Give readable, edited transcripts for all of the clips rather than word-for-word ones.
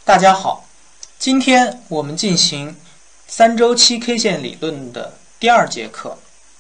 大家好，今天我们进行3周期 K 线理论的第2节课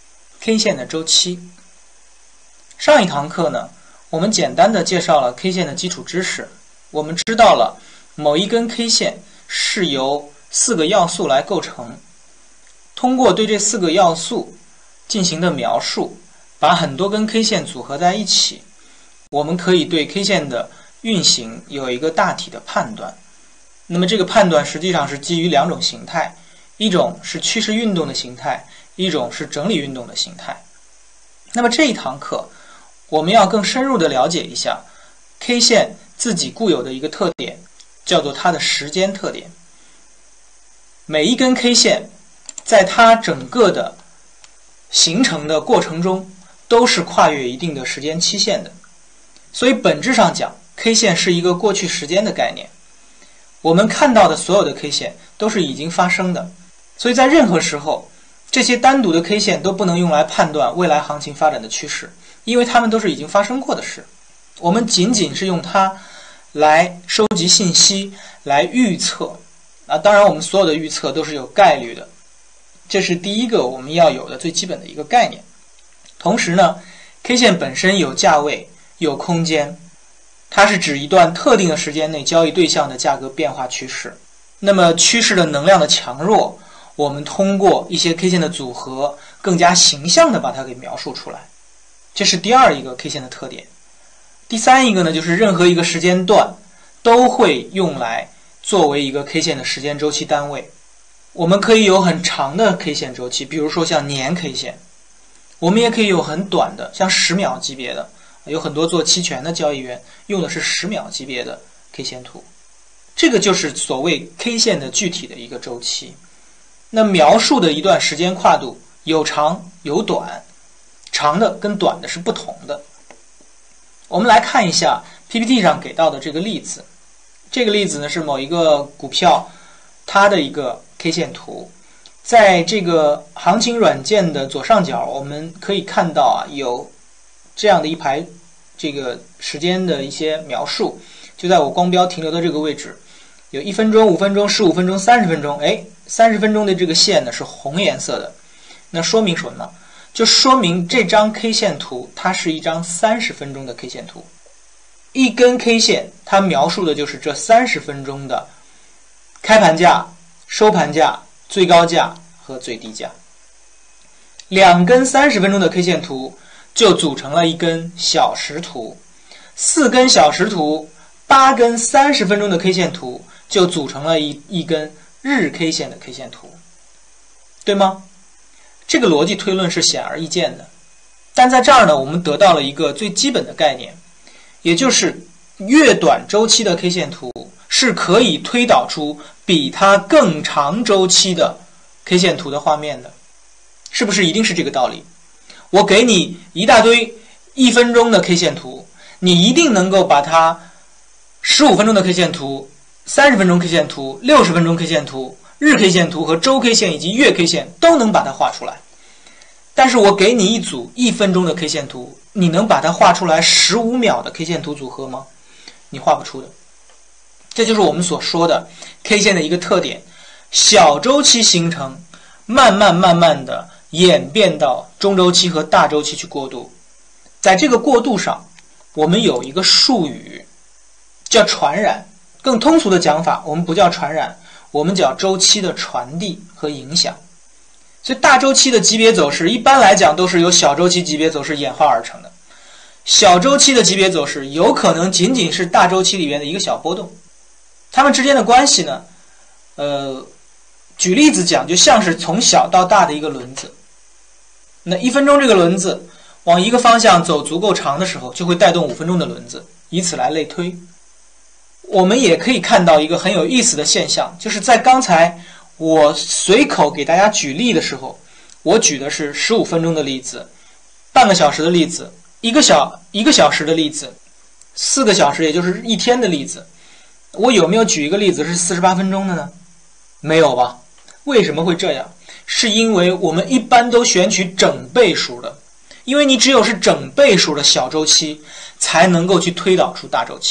，K 线的周期。上一堂课呢，我们简单的介绍了 K 线的基础知识。我们知道了某一根 K 线是由4个要素来构成，通过对这4个要素进行的描述，把很多根 K 线组合在一起，我们可以对 K 线的运行有一个大体的判断。那么这个判断实际上是基于2种形态，一种是趋势运动的形态，一种是整理运动的形态。那么这一堂课我们要更深入的了解一下 K 线自己固有的一个特点，叫做它的时间特点。每一根 K 线在它整个的形成的过程中都是跨越一定的时间期限的，所以本质上讲 K 线是一个过去时间的概念。我们看到的所有的 K 线都是已经发生的，所以在任何时候这些单独的 K 线都不能用来判断未来行情发展的趋势，因为它们都是已经发生过的事。我们仅仅是用它来收集信息，来预测。当然我们所有的预测都是有概率的，这是第一个我们要有的最基本的一个概念。同时呢 K 线本身有价位，有空间，它是指一段特定的时间内交易对象的价格变化趋势。那么趋势的能量的强弱，我们通过一些 K 线的组合更加形象的把它给描述出来，这是第2一个 K 线的特点。第3一个呢，就是任何一个时间段都会用来作为一个 K 线的时间周期单位。我们可以有很长的 K 线周期，比如说像年 K 线，我们也可以有很短的，像10秒级别的，有很多做期权的交易员用的是10秒级别的 K 线图。这个就是所谓 K 线的具体的一个周期。那描述的一段时间跨度有长有短，长的跟短的是不同的。我们来看一下 PPT 上给到的这个例子。这个例子呢是某一个股票它的一个 K 线图。在这个行情软件的左上角，我们可以看到有这样的一排这个时间的一些描述，就在我光标停留的这个位置，有1分钟、5分钟、15分钟、30分钟。30分钟的这个线呢是红颜色的，那说明什么呢？就说明这张 K 线图它是一张30分钟的 K 线图。一根 K 线它描述的就是这30分钟的开盘价、收盘价、最高价和最低价。2根30分钟的 K 线图就组成了一根小时图，4根小时图，8根30分钟的 K 线图就组成了一根日 K 线的 K 线图，对吗？这个逻辑推论是显而易见的。但在这儿呢，我们得到了一个最基本的概念，也就是越短周期的 K 线图是可以推导出比它更长周期的 K 线图的画面的。是不是一定是这个道理？我给你一大堆1分钟的 K 线图，你一定能够把它15分钟的 K 线图、30分钟 K 线图、60分钟 K 线图、日 K 线图和周 K 线以及月 K 线都能把它画出来。但是我给你一组1分钟的 K 线图，你能把它画出来15秒的 K 线图组合吗？你画不出的。这就是我们所说的 K 线的一个特点，小周期形成，慢慢的演变到中周期和大周期去过渡。在这个过渡上，我们有一个术语叫传染，更通俗的讲法，我们不叫传染，我们叫周期的传递和影响。所以大周期的级别走势一般来讲都是由小周期级别走势演化而成的，小周期的级别走势有可能仅仅是大周期里面的一个小波动。它们之间的关系呢，举例子讲，就像是从小到大的一个轮子。那1分钟这个轮子往一个方向走足够长的时候，就会带动5分钟的轮子，以此来类推。我们也可以看到一个很有意思的现象，就是在刚才我随口给大家举例的时候，我举的是15分钟的例子、半个小时的例子、一个小时的例子、4个小时也就是1天的例子。我有没有举一个例子是48分钟的呢？没有吧。为什么会这样？是因为我们一般都选取整倍数的，因为你只有是整倍数的小周期才能够去推导出大周期，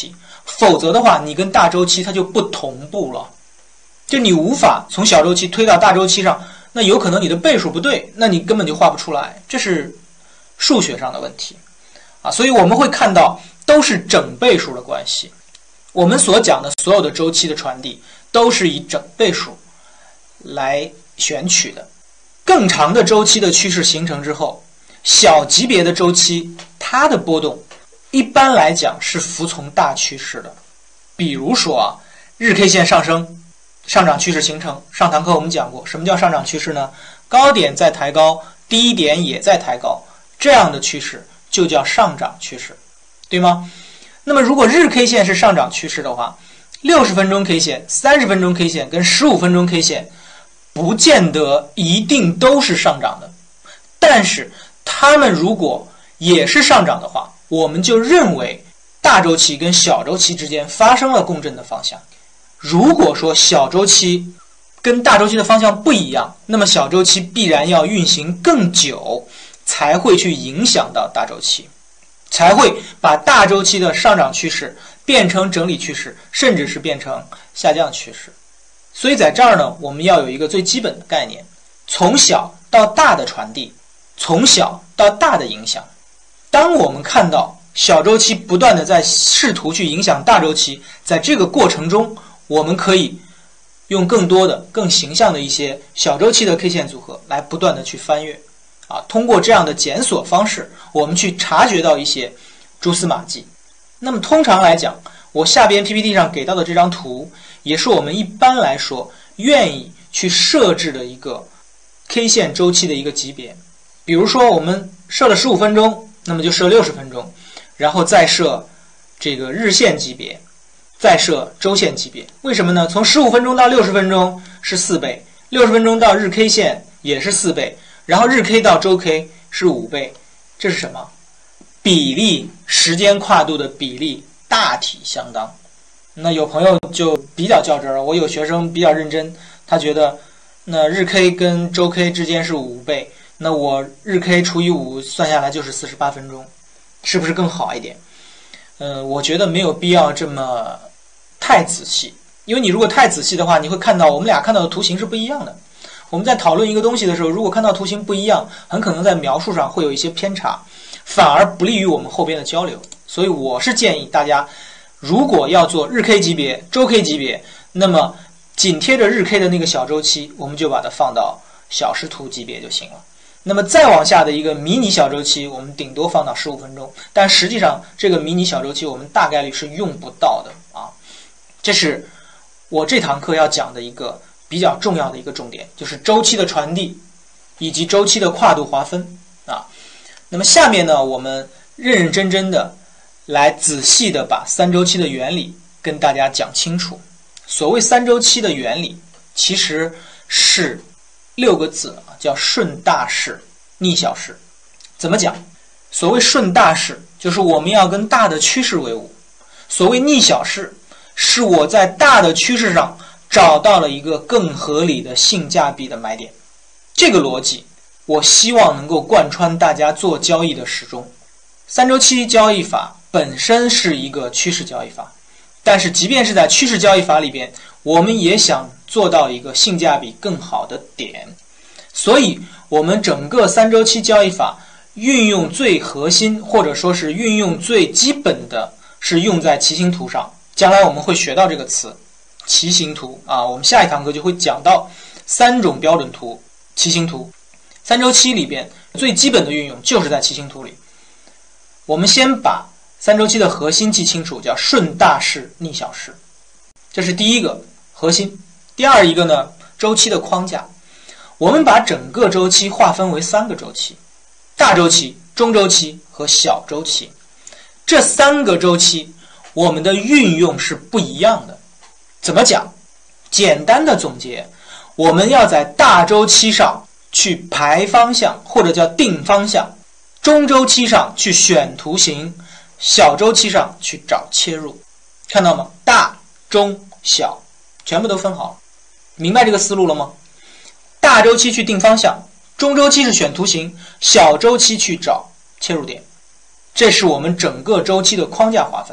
否则的话，你跟大周期它就不同步了，就你无法从小周期推到大周期上，那有可能你的倍数不对，那你根本就画不出来，这是数学上的问题啊。所以我们会看到都是整倍数的关系，我们所讲的所有的周期的传递都是以整倍数来选取的。更长的周期的趋势形成之后，小级别的周期它的波动一般来讲是服从大趋势的。比如说啊，日 K 线上升，上涨趋势形成，上堂课我们讲过，什么叫上涨趋势呢？高点在抬高，低点也在抬高，这样的趋势就叫上涨趋势，对吗？那么如果日 K 线是上涨趋势的话，60分钟 K 线、30分钟 K 线跟15分钟 K 线不见得一定都是上涨的，但是它们如果也是上涨的话，我们就认为大周期跟小周期之间发生了共振的方向。如果说小周期跟大周期的方向不一样，那么小周期必然要运行更久，才会去影响到大周期，才会把大周期的上涨趋势变成整理趋势，甚至是变成下降趋势。所以在这儿呢，我们要有一个最基本的概念，从小到大的传递，从小到大的影响。当我们看到小周期不断的在试图去影响大周期，在这个过程中，我们可以用更多的、更形象的一些小周期的 K 线组合来不断的去翻阅通过这样的检索方式，我们去察觉到一些蛛丝马迹。那么通常来讲，我下边 PPT 上给到的这张图，也是我们一般来说愿意去设置的一个 K 线周期的一个级别。比如说我们设了15分钟，那么就设60分钟，然后再设这个日线级别，再设周线级别。为什么呢？从15分钟到60分钟是4倍，60分钟到日 K 线也是4倍，然后日 K 到周 K 是5倍。这是什么？比例，时间跨度的比例大体相当。那有朋友就比较较真儿，我有学生比较认真，他觉得那日 K 跟周 K 之间是5倍，那我日 K 除以5算下来就是48分钟，是不是更好一点？我觉得没有必要这么太仔细，因为你如果太仔细的话，你会看到我们俩看到的图形是不一样的。我们在讨论一个东西的时候，如果看到图形不一样，很可能在描述上会有一些偏差，反而不利于我们后边的交流。所以我是建议大家，如果要做日 K 级别、周 K 级别，那么紧贴着日 K 的那个小周期，我们就把它放到小时图级别就行了。那么再往下的一个迷你小周期，我们顶多放到15分钟，但实际上这个迷你小周期我们大概率是用不到的啊。这是我这堂课要讲的一个比较重要的一个重点，就是周期的传递以及周期的跨度划分啊。那么下面呢，我们认认真真的来仔细的把3周期的原理跟大家讲清楚。所谓3周期的原理，其实是6个字叫顺大势逆小势。怎么讲？所谓顺大势，就是我们要跟大的趋势为伍；所谓逆小势，是我在大的趋势上找到了一个更合理的性价比的买点。这个逻辑我希望能够贯穿大家做交易的始终。3周期交易法本身是一个趋势交易法，但是即便是在趋势交易法里边，我们也想做到一个性价比更好的点。所以我们整个3周期交易法运用最核心，或者说是运用最基本的，是用在骑行图上。将来我们会学到这个词骑行图啊，我们下一堂课就会讲到3种标准图骑行图。3周期里边最基本的运用就是在骑行图里。我们先把3周期的核心记清楚，叫顺大势逆小势，这是第一个核心。第二一个呢，周期的框架。我们把整个周期划分为3个周期，大周期、中周期和小周期。这3个周期我们的运用是不一样的。怎么讲？简单的总结，我们要在大周期上去排方向，或者叫定方向；中周期上去选图形，小周期上去找切入。看到吗？大、中、小全部都分好了。明白这个思路了吗？大周期去定方向，中周期是选图形，小周期去找切入点。这是我们整个周期的框架划分。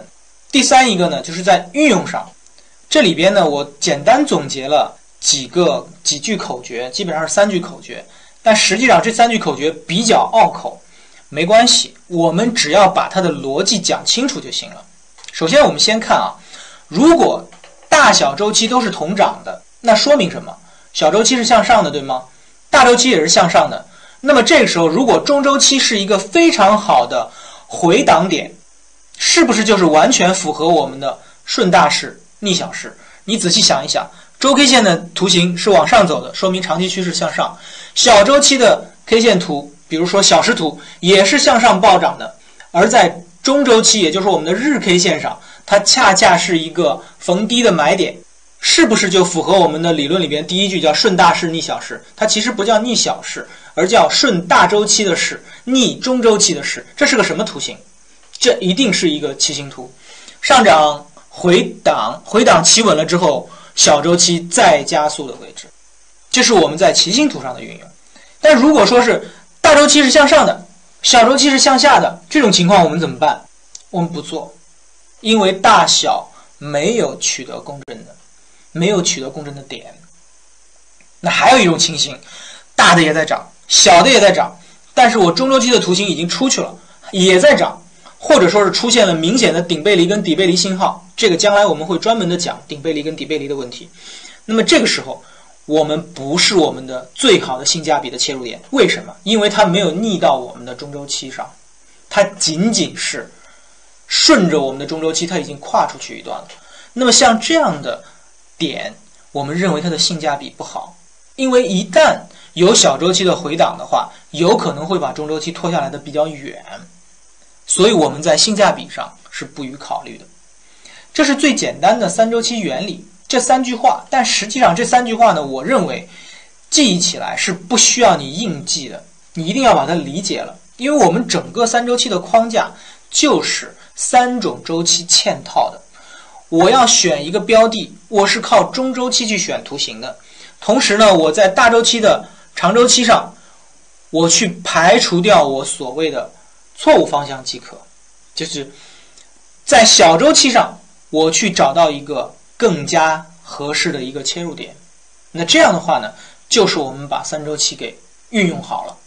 第三一个呢，就是在运用上，这里边呢，我简单总结了几句口诀，基本上是3句口诀，但实际上这3句口诀比较拗口，没关系，我们只要把它的逻辑讲清楚就行了。首先我们先看啊，如果大小周期都是同涨的，那说明什么？小周期是向上的，对吗？大周期也是向上的。那么这个时候，如果中周期是一个非常好的回档点，是不是就是完全符合我们的顺大势逆小势？你仔细想一想，周 K 线的图形是往上走的，说明长期趋势向上。小周期的 K 线图，比如说小时图，也是向上暴涨的。而在中周期，也就是我们的日 K 线上，它恰恰是一个逢低的买点，是不是就符合我们的理论里边第一句叫顺大势逆小势？它其实不叫逆小势，而叫顺大周期的势，逆中周期的势。这是个什么图形？这一定是一个旗形图，上涨回档企稳了之后，小周期再加速的位置，这是我们在旗形图上的运用。但如果说是大周期是向上的，小周期是向下的，这种情况我们怎么办？我们不做，因为大小没有取得共振的点。那还有一种情形，大的也在涨，小的也在涨，但是我中周期的图形已经出去了，也在涨，或者说是出现了明显的顶背离跟底背离信号，这个将来我们会专门的讲顶背离跟底背离的问题。那么这个时候我们不是我们的最好的性价比的切入点，为什么？因为它没有逆到我们的中周期上，它仅仅是顺着我们的中周期，它已经跨出去一段了。那么像这样的点，我们认为它的性价比不好，因为一旦有小周期的回档的话，有可能会把中周期拖下来的比较远，所以我们在性价比上是不予考虑的。这是最简单的3周期原理，这3句话。但实际上这3句话呢，我认为记忆起来是不需要你硬记的，你一定要把它理解了，因为我们整个3周期的框架就是3种周期嵌套的。我要选一个标的，我是靠中周期去选图形的，同时呢，我在大周期的长周期上，我去排除掉我所谓的错误方向即可，就是在小周期上我去找到一个更加合适的一个切入点。那这样的话呢，就是我们把3周期给运用好了。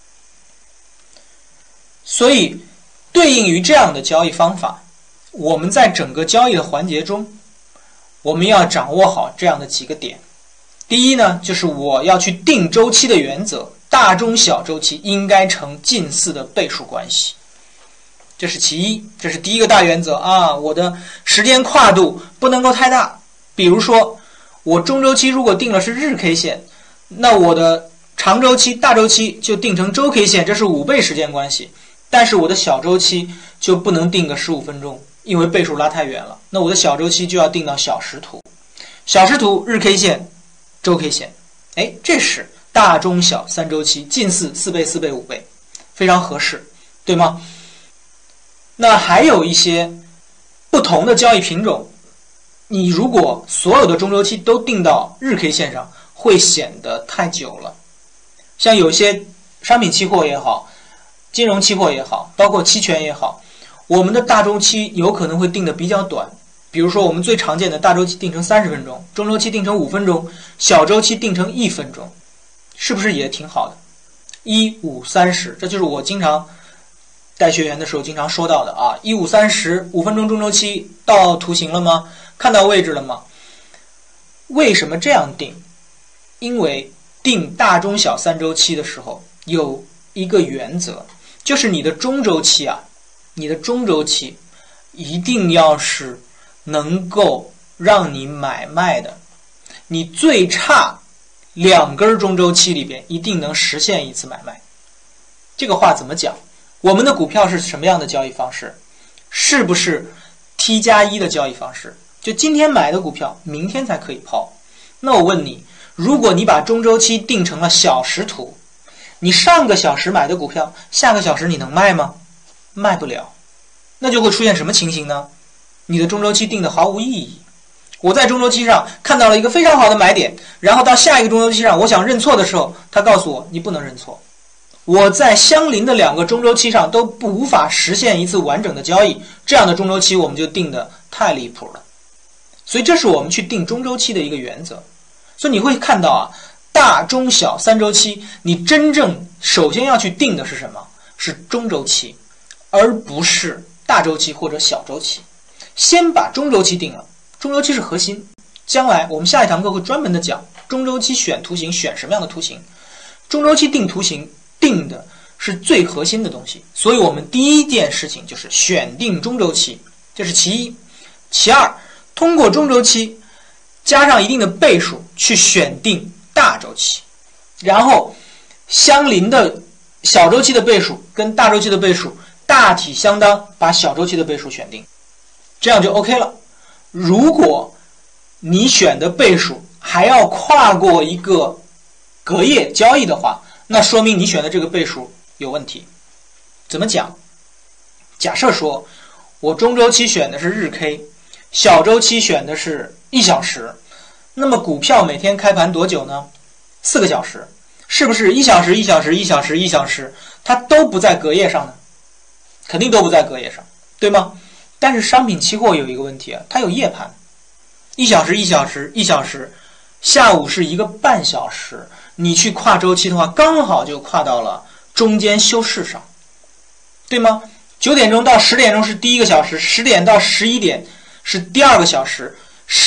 所以对应于这样的交易方法，我们在整个交易的环节中，我们要掌握好这样的几个点。第一呢，就是我要去定周期的原则，大中小周期应该成近似的倍数关系，这是其一，这是第一个大原则啊。我的时间跨度不能够太大，比如说我中周期如果定了是日 K 线，那我的长周期大周期就定成周 K 线，这是5倍时间关系。但是我的小周期就不能定个15分钟，因为倍数拉太远了，那我的小周期就要定到小时图，小时图日 K 线周 K 线，这是大中小3周期近似4倍4倍5倍，非常合适，对吗？那还有一些不同的交易品种，你如果所有的中周期都定到日 K 线上，会显得太久了。像有些商品期货也好，金融期货也好，包括期权也好，我们的大周期有可能会定的比较短，比如说我们最常见的大周期定成30分钟，中周期定成5分钟，小周期定成1分钟，是不是也挺好的？1、5、30，这就是我经常带学员的时候经常说到的啊，1、5、30 5分钟中周期到图形了吗？看到位置了吗？为什么这样定？因为定大中小3周期的时候有一个原则，就是你的中周期一定要是能够让你买卖的，你最差2根中周期里边一定能实现一次买卖。这个话怎么讲？我们的股票是什么样的交易方式？是不是 T+1 的交易方式？就今天买的股票明天才可以抛。那我问你，如果你把中周期定成了小时图，你上个小时买的股票下个小时你能卖吗？卖不了。那就会出现什么情形呢？你的中周期定的毫无意义。我在中周期上看到了一个非常好的买点，然后到下一个中周期上我想认错的时候，他告诉我你不能认错， 我在相邻的2个中周期上都无法实现一次完整的交易，这样的中周期我们就定的太离谱了。所以这是我们去定中周期的一个原则。所以你会看到啊，大中小3周期，你真正首先要去定的是什么？是中周期，而不是大周期或者小周期。先把中周期定了，中周期是核心。将来我们下一堂课会专门的讲中周期选图形，选什么样的图形。中周期定图形定的是最核心的东西，所以我们第一件事情就是选定中周期，这是其一。其二，通过中周期加上一定的倍数去选定大周期，然后相邻的小周期的倍数跟大周期的倍数大体相当，把小周期的倍数选定，这样就 OK 了。如果你选的倍数还要跨过一个隔夜交易的话，那说明你选的这个倍数有问题。怎么讲？假设说我中周期选的是日 K， 小周期选的是1小时，那么股票每天开盘多久呢？4个小时，是不是1小时、1小时、1小时、1小时，它都不在隔夜上呢？肯定都不在隔夜上，对吗？但是商品期货有一个问题啊，它有夜盘，1小时、1小时、1小时，下午是1个半小时，你去跨周期的话，刚好就跨到了中间休市上，对吗？9点钟到10点钟是第1个小时，10点到11点是第2个小时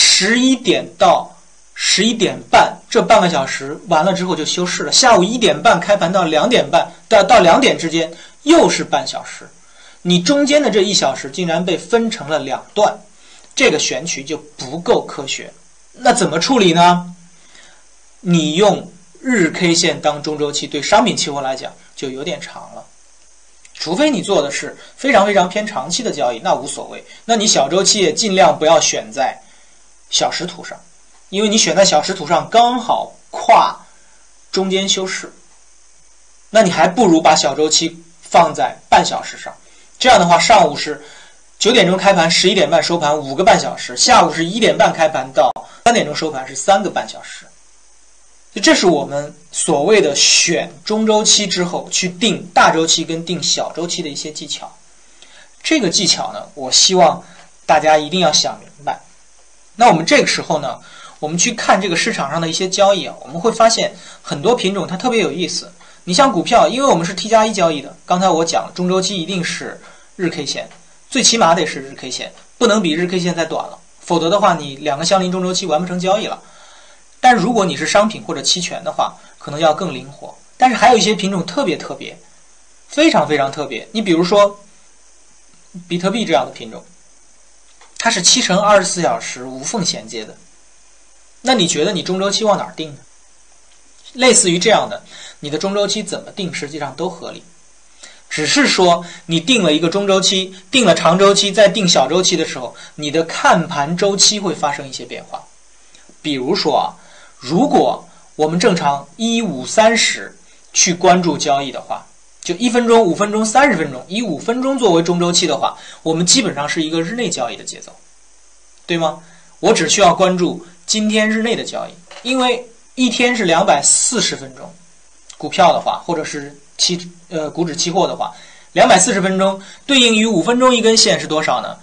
，11点到11点半这半个小时完了之后就休市了，下午1点半开盘到2点半到2点之间又是半小时，你中间的这1小时竟然被分成了2段，这个选取就不够科学。那怎么处理呢？你用日 K 线当中周期，对商品期货来讲就有点长了。除非你做的是非常非常偏长期的交易，那无所谓。那你小周期也尽量不要选在小时图上，因为你选在小时图上刚好跨中间休市，那你还不如把小周期放在半小时上。这样的话，上午是9点钟开盘，11点半收盘，5个半小时；下午是1点半开盘到3点钟收盘，是3个半小时。这是我们所谓的选中周期之后去定大周期跟定小周期的一些技巧。这个技巧呢，我希望大家一定要想明白。那我们这个时候呢，我们去看这个市场上的一些交易啊，我们会发现很多品种它特别有意思。你像股票，因为我们是 T+1 交易的，刚才我讲了，中周期一定是日 K 线，最起码得是日 K 线，不能比日 K 线再短了，否则的话你2个相邻中周期完不成交易了。但如果你是商品或者期权的话，可能要更灵活。但是还有一些品种特别特别，非常非常特别。你比如说比特币这样的品种，它是7乘24小时无缝衔接的，那你觉得你中周期往哪儿定呢？类似于这样的，你的中周期怎么定实际上都合理，只是说你定了一个中周期，定了长周期，再定小周期的时候，你的看盘周期会发生一些变化。比如说啊，如果我们正常1、5、30去关注交易的话，就1分钟、5分钟、30分钟，以5分钟作为中周期的话，我们基本上是一个日内交易的节奏，对吗？我只需要关注今天日内的交易，因为一天是240分钟，股票的话，或者是股指期货的话，240分钟对应于5分钟一根线是多少呢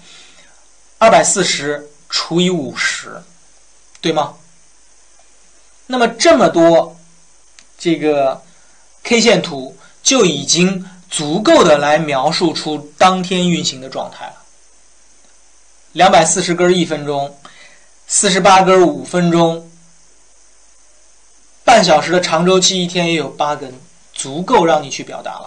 ？240除以50，对吗？那么这么多这个 K 线图就已经足够的来描述出当天运行的状态了。240根1分钟，48根5分钟，半小时的长周期一天也有8根，足够让你去表达了。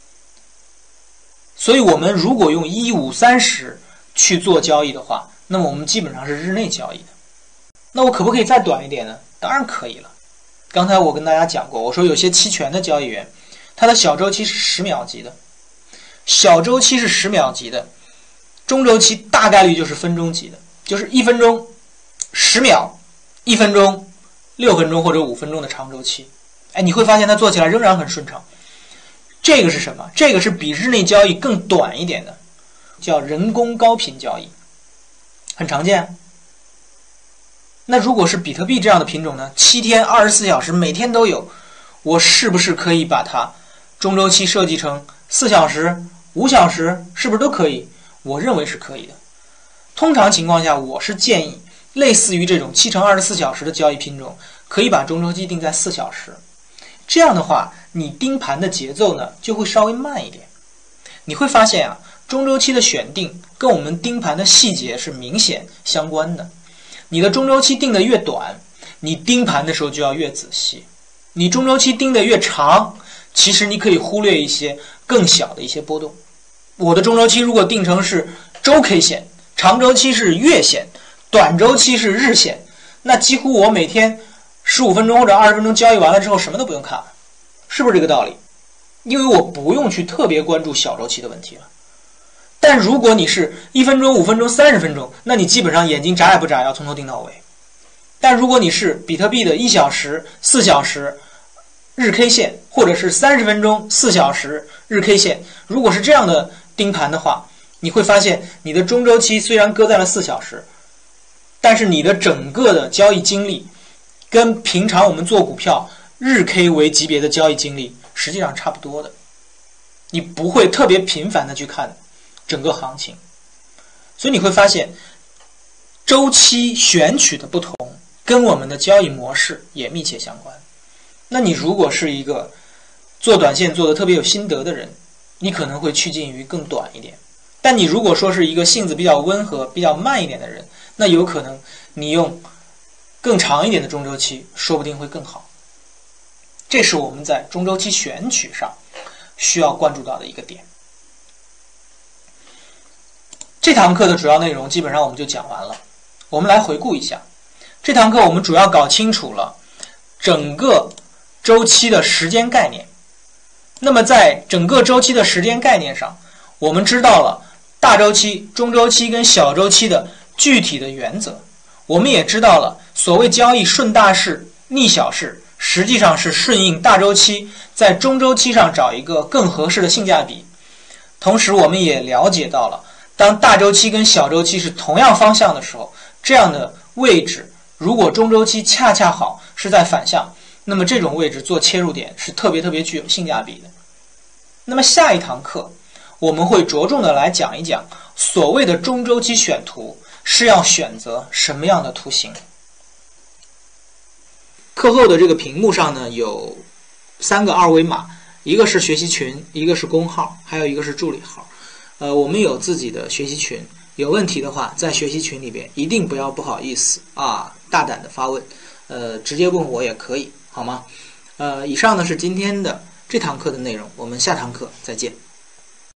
所以我们如果用1、5、30去做交易的话，那么我们基本上是日内交易的。那我可不可以再短一点呢？当然可以了。刚才我跟大家讲过，我说有些期权的交易员，他的小周期是10秒级的，小周期是10秒级的，中周期大概率就是分钟级的，就是1分钟10秒，1分钟6分钟或者5分钟的长周期。哎，你会发现它做起来仍然很顺畅。这个是什么？这个是比日内交易更短一点的，叫人工高频交易，很常见。那如果是比特币这样的品种呢？7天24小时每天都有，我是不是可以把它中周期设计成4小时、5小时，是不是都可以？我认为是可以的。通常情况下，我是建议类似于这种7乘24小时的交易品种，可以把中周期定在4小时。这样的话，你盯盘的节奏呢就会稍微慢一点。你会发现啊，中周期的选定跟我们盯盘的细节是明显相关的。你的中周期定的越短，你盯盘的时候就要越仔细。你中周期盯的越长，其实你可以忽略一些更小的一些波动。我的中周期如果定成是周 K 线，长周期是月线，短周期是日线，那几乎我每天15分钟或者20分钟交易完了之后，什么都不用看了，是不是这个道理？因为我不用去特别关注小周期的问题了。但如果你是1分钟、5分钟、30分钟，那你基本上眼睛眨也不眨，要从头盯到尾。但如果你是比特币的1小时、4小时日 K 线，或者是30分钟、4小时日 K 线，如果是这样的盯盘的话，你会发现你的中周期虽然搁在了4小时，但是你的整个的交易经历跟平常我们做股票日 K 为级别的交易经历实际上差不多的。你不会特别频繁的去看整个行情，所以你会发现周期选取的不同跟我们的交易模式也密切相关。那你如果是一个做短线做的特别有心得的人，你可能会趋近于更短一点。但你如果说是一个性子比较温和、比较慢一点的人，那有可能你用更长一点的中周期，说不定会更好。这是我们在中周期选取上需要关注到的一个点。这堂课的主要内容基本上我们就讲完了。我们来回顾一下，这堂课我们主要搞清楚了整个周期的时间概念。那么在整个周期的时间概念上，我们知道了大周期、中周期跟小周期的具体的原则。我们也知道了所谓交易顺大势、逆小势，实际上是顺应大周期，在中周期上找一个更合适的性价比。同时我们也了解到了，当大周期跟小周期是同样方向的时候，这样的位置如果中周期恰恰好是在反向，那么这种位置做切入点是特别具有性价比的。那么下一堂课我们会着重的来讲一讲所谓的中周期选图是要选择什么样的图形。课后的这个屏幕上呢有3个二维码，一个是学习群，一个是公号，还有一个是助理号。我们有自己的学习群，有问题的话在学习群里边一定不要不好意思啊，大胆的发问，直接问我也可以，好吗？以上呢是今天的这堂课的内容，我们下堂课再见。